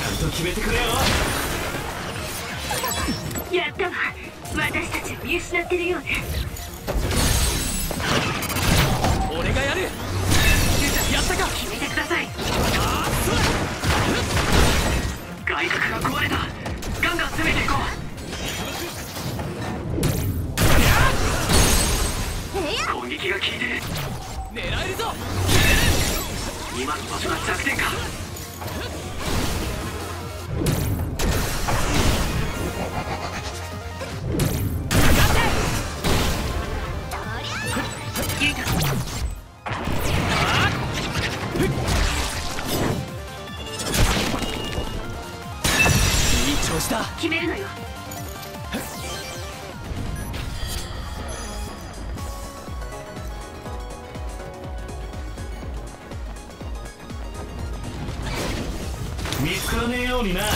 んと決めてくれよ。 やったわ。私たちを見失ってるようね。 俺がやる。やったか。 決めてください。外角が壊れた。ガンガン攻めていこう。攻撃が効いてる。 狙えるぞ。 今の場所が弱点か。ユイト、 いい調子だ。 決めるのよ。 見つからねえようにな。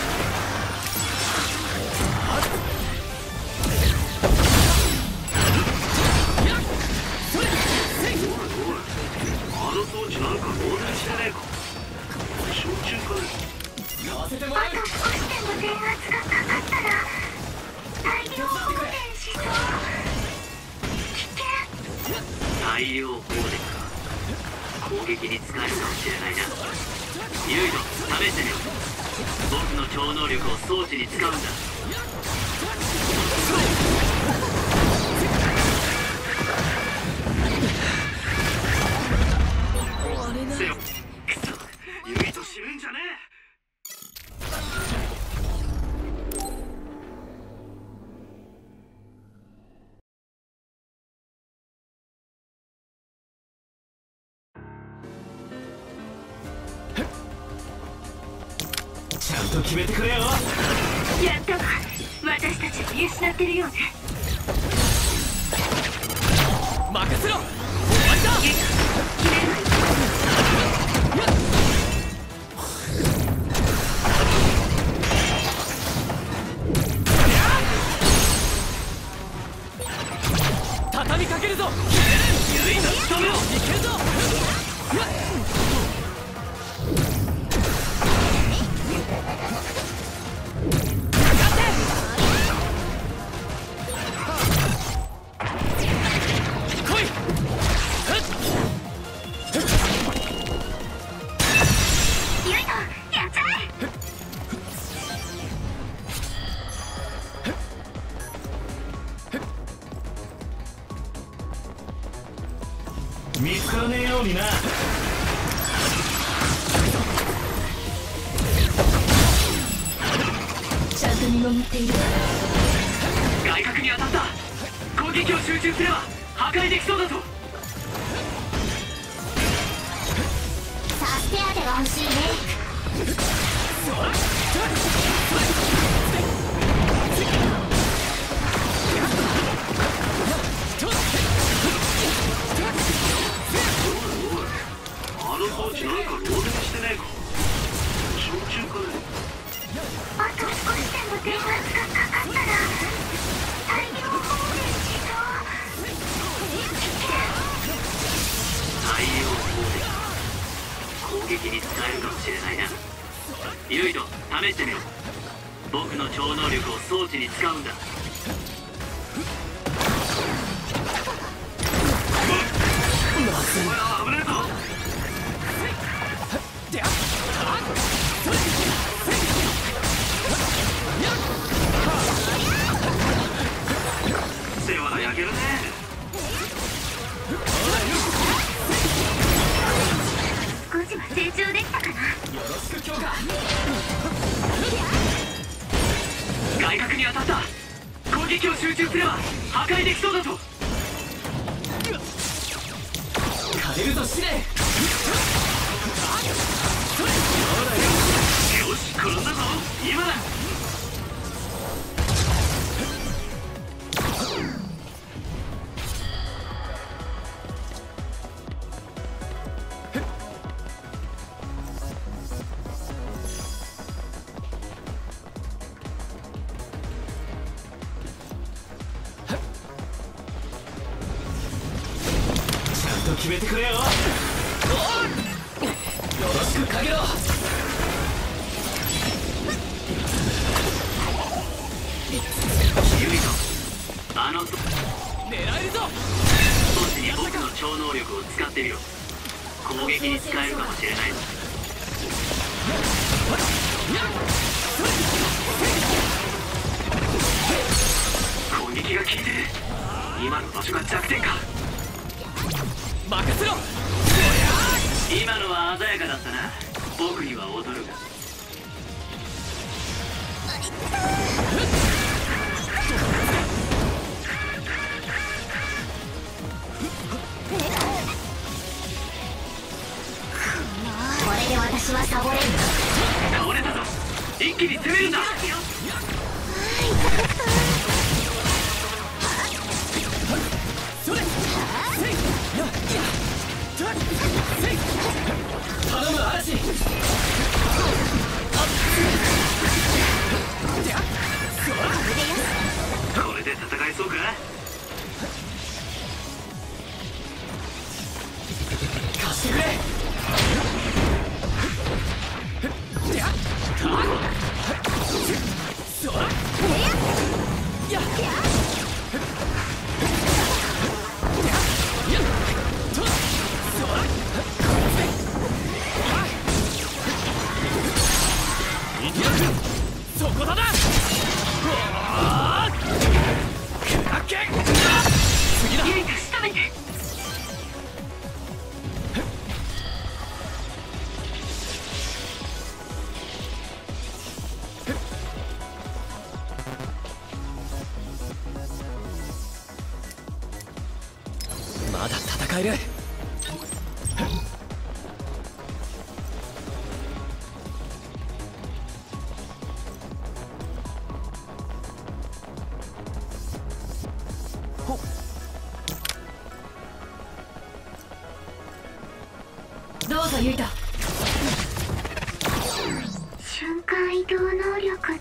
あの装置なんか漏電してねえか。焼酎かね。 買わせてもらう。 あと少しでも電圧がかかったら大量放電しそう。危険。 大量放電か。攻撃に使えるかもしれないな。ユイト、試してみよう。僕の超能力を装置に使うんだ。せよ。くそ、ユイト死ぬんじゃねえ。 ちゃんと決めてくれよ。 やったわ。私たちを見失ってるようね。 任せろ。終わりだ。 ユイト、決めるのよ。 畳みかけるぞ。 ユイト、仕留めろ。 いけるぞ。 ユイト、やっちゃえ。 見つからねえようにな。 ちゃんと見守っている。 外角に当たった。攻撃を集中すれば破壊できそうだぞ。 助け当てが欲しいね。 あの装置なんか漏電してねえか。焼酎かね。 あと少しでも電圧がかかったら大量放電しそう。 太陽光攻撃に使えるかもしれないな。ユイト、試してみろ。僕の超能力を装置に使うんだ。お前危ねえぞ。世話が焼けるね。 少しは成長できたかな。 よろしく強化。 外角に当たった。攻撃を集中すれば破壊できそうだぞ。 枯れるぞ試練。 よし、転んだぞ。今だ。 決めてくれよ。 よろしくかげろ。 力を使ってみろ。攻撃に使えるかもしれないぞ。攻撃が効いてる。今の場所が弱点か。 任せろ。 今のは鮮やかだったな。僕には劣るが。 これで私はサボれる。 倒れたぞ。一気に攻めるんだ。 頼む嵐。 これで戦えそうか。 貸してくれ。そこだな。次だ。 ユイト仕留めて。 まだ戦える。 どうぞユイト。瞬間移動能力って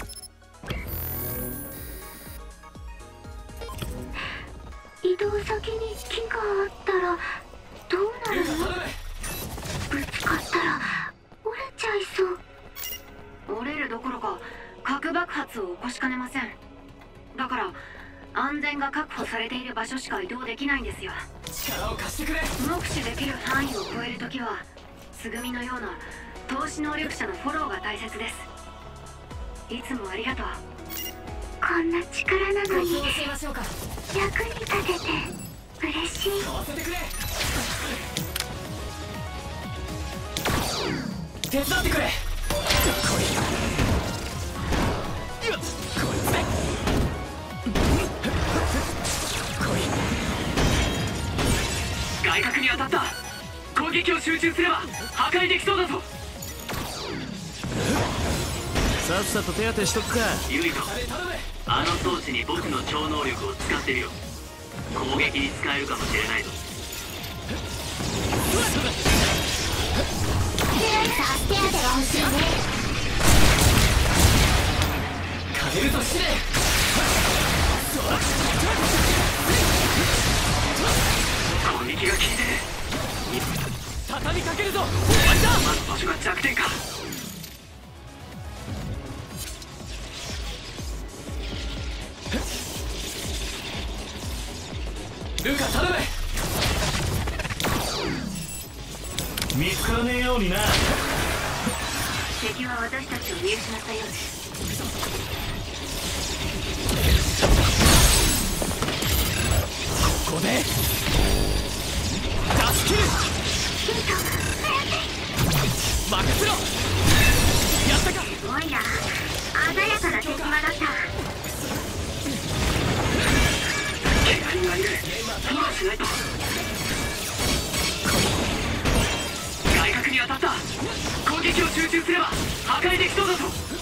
移動先に木があったらどうなるの？ぶつかったら折れちゃいそう。 折れるどころか核爆発を起こしかねません。だから安全が確保されている場所しか移動できないんですよ。 力を貸してくれ。 目視できる範囲を超えるときはつぐみのような投資能力者のフォローが大切です。いつもありがとう。 こんな力なのに教えましょうか。 役に立てて嬉しい。 買わせてくれ。手伝ってくれ。 外角に当たった。攻撃を集中すれば破壊できそうだぞ。 さっさと手当てしとくか。 ユイト、あの装置に僕の超能力を使ってみろ。攻撃に使えるかもしれないぞ。 さあ手当てが欲しいね。 変えるとしてね。 攻撃が効いてる。 畳みかけるぞ。終わりだ。 今の場所が弱点か。 ルカ頼む。 見つからねえようにな。 敵は私たちを見失ったようです。 ここで出し切る。任せろ。やったか。 すごいな。鮮やかな手際だった。 怪我人がいる。今しないと。外角に当たった。攻撃を集中すれば破壊できそうだぞ。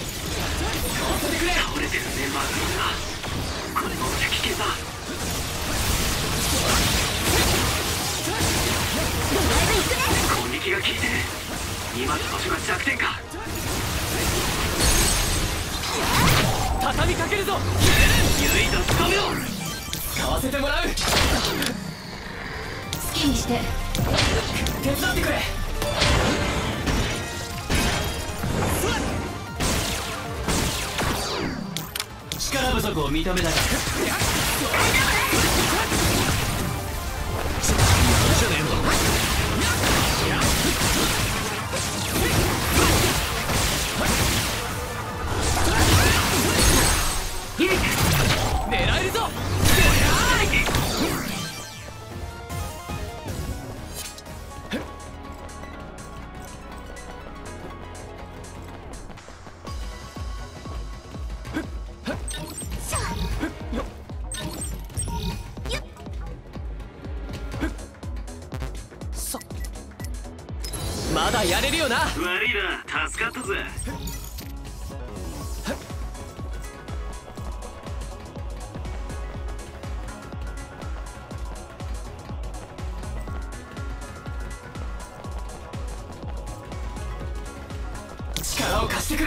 倒れてるメンバーがいるな。これもじゃ危険だ。攻撃が効いてる。今の場所が弱点か。 畳みかけるぞ。 ユイト仕留めろ。 使わせてもらう。好きにして手伝ってくれ。 力不足を認めたが。やるじゃねえの。 だやれるよな。 悪いな、助かったぜ。 力を貸してくれ。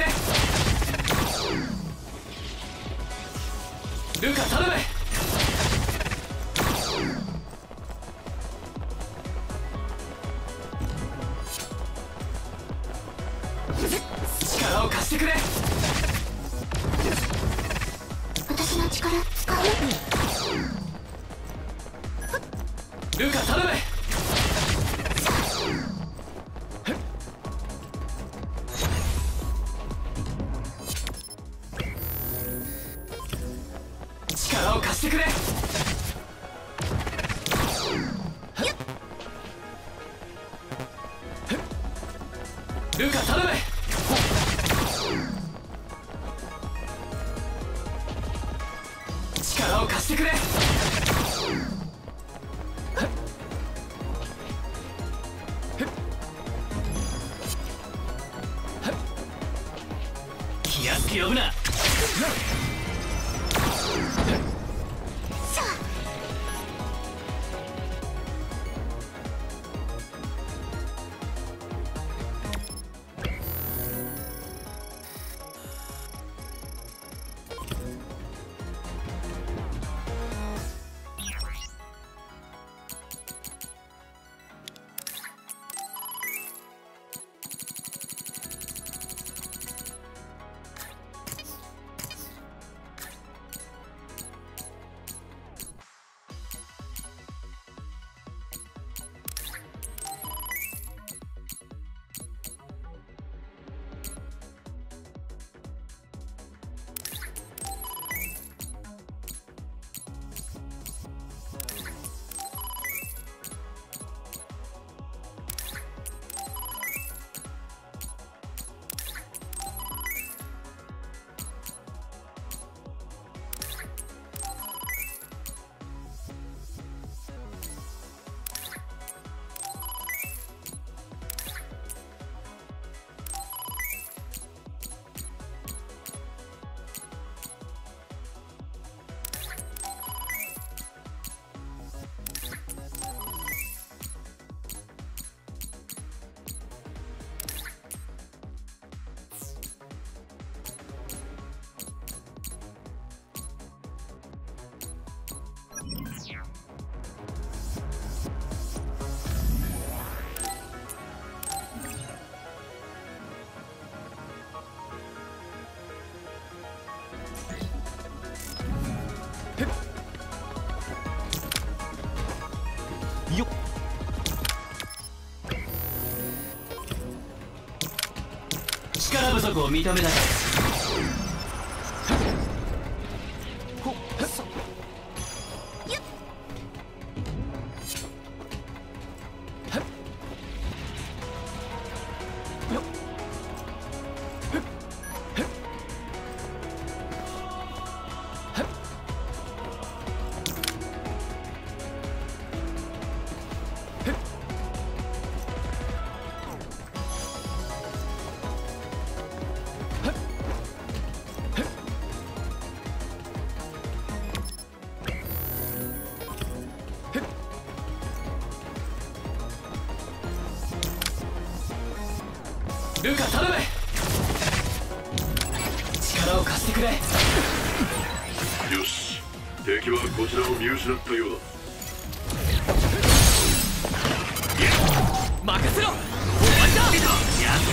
ルカ頼む。力を貸してくれ。 私の力使う？ ルカ頼む。力を貸してくれ。ルカ頼む。力を貸してくれ。 気安く呼ぶな。 よっ。 力不足を認めたか。 ルカ頼む。力を貸してくれ。 よし、敵はこちらを見失ったようだ。 任せろ。終わりだ。 やっ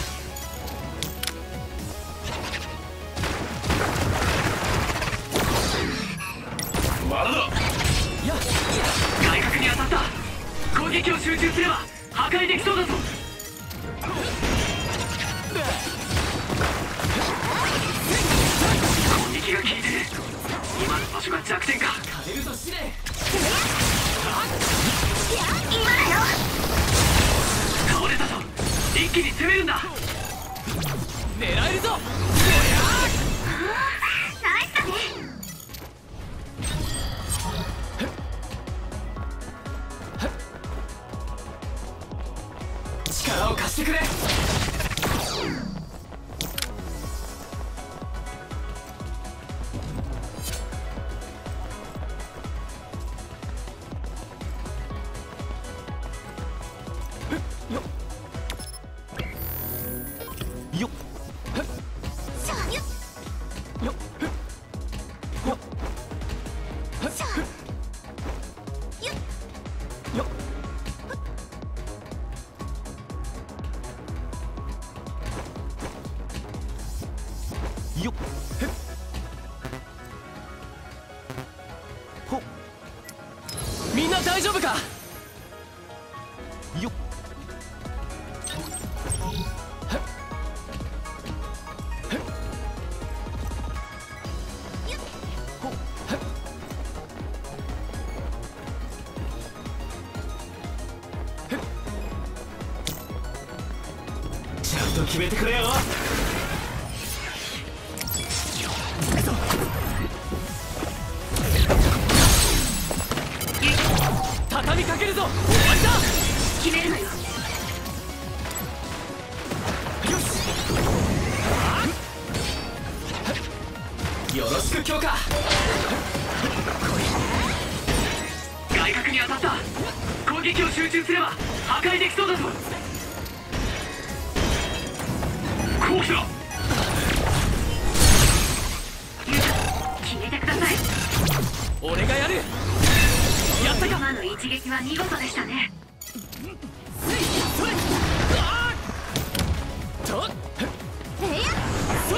まだだ。 外角に当たった。攻撃を集中すれば破壊できそうだぞ。攻撃が効いてる。今の場所が弱点か。 カエルと試練。 今だよ。 倒れたぞ。一気に攻めるんだ。 狙えるぞ。 ナイスだね。 力を貸してくれ。 よっへっほっみんな大丈夫かよっへっへっほっへっへっちゃんと決めてくれよ。 畳みかけるぞ。終わりだ。 決めるのよ。 よしよろしく強化。 外角に当たった。攻撃を集中すれば破壊できそうだぞ。こうしろ。 決めてください。 俺がやる。やったか。 今の一撃は見事でしたね。 それとそれ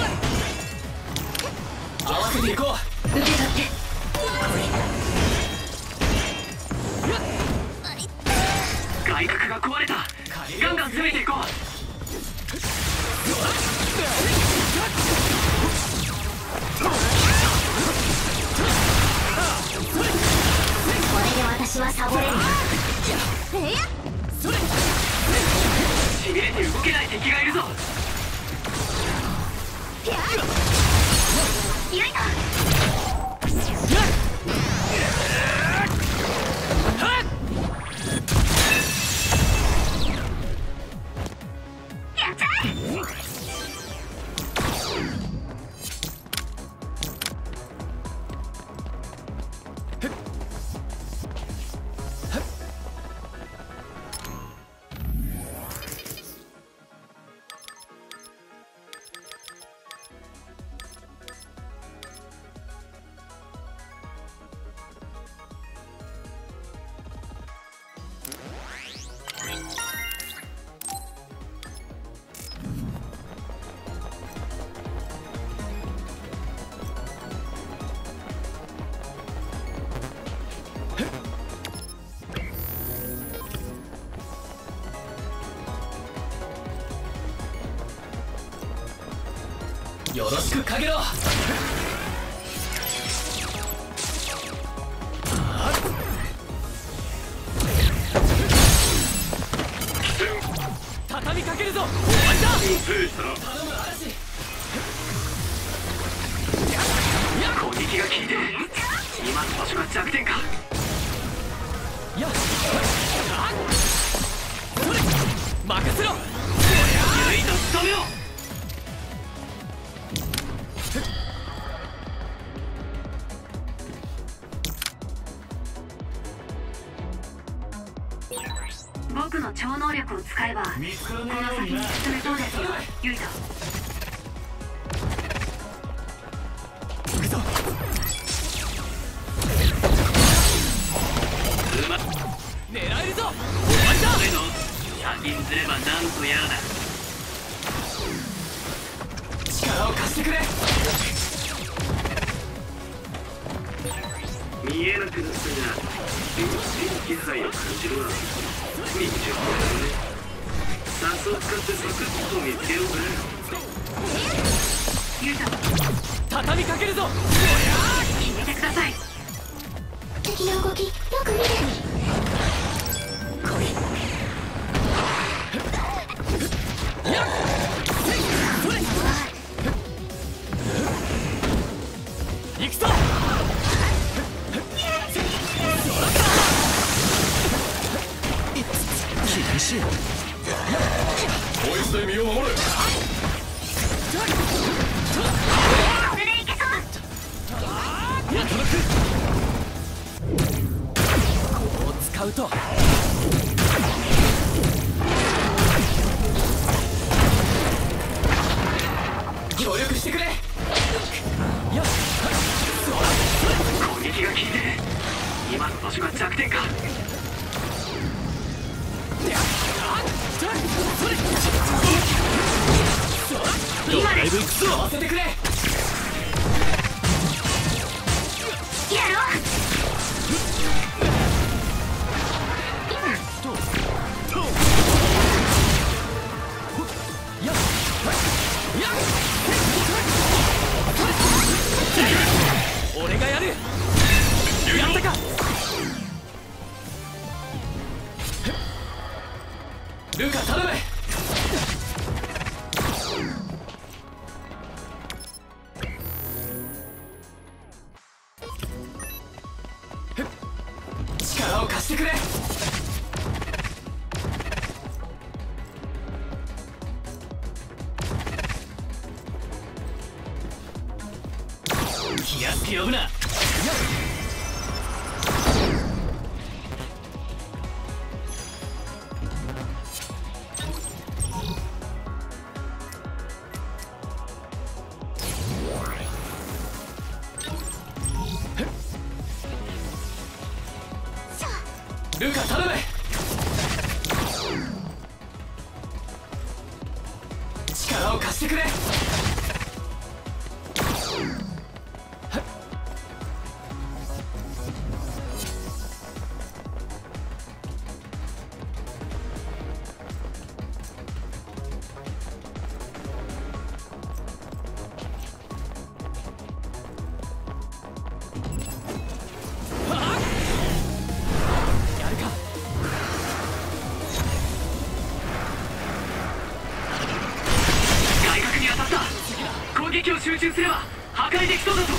合わせていこう。 受け取って。 外角が壊れた。ガンガン攻めていこう。 これで私はサボれる。 それしびれて動けない敵がいるぞ。 ユイト。やっちゃえ。 よろしくかけろ。畳みかけるぞ。終わりだ。 制したな。 頼む嵐。 攻撃が効いてる。今の場所が弱点か。 やっそれ任せろ。 ユイと仕留めろ。 僕の超能力を使えばこの見つからね先に進めそうですよ、ユイト。 行くぞ。狙えるぞ。終わりだ。 俺の先にすればなんとやらだ。 力を貸してくれ。 見えなくなったが気配を感じるわ。20分ね。酸素を使ってサクッと見つけようぜ。 ユイト、 畳みかけるぞ。 決めてください。 敵の動きよく見て。 来い。やっそれ行くぞ。厳しい。 こいつで身を守れ。 これでいけそう。 やっとここを使うと協力してくれ。やっ攻撃が効いてる。今の場所が弱点か。 ドライブ行くぞ。合わせてくれ。 してくれ。 気安く呼ぶな。 ルカ頼め。力を貸してくれ。 集中すれば破壊できそうだぞ。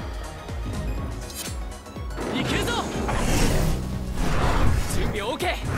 いけるぞ。準備 OK。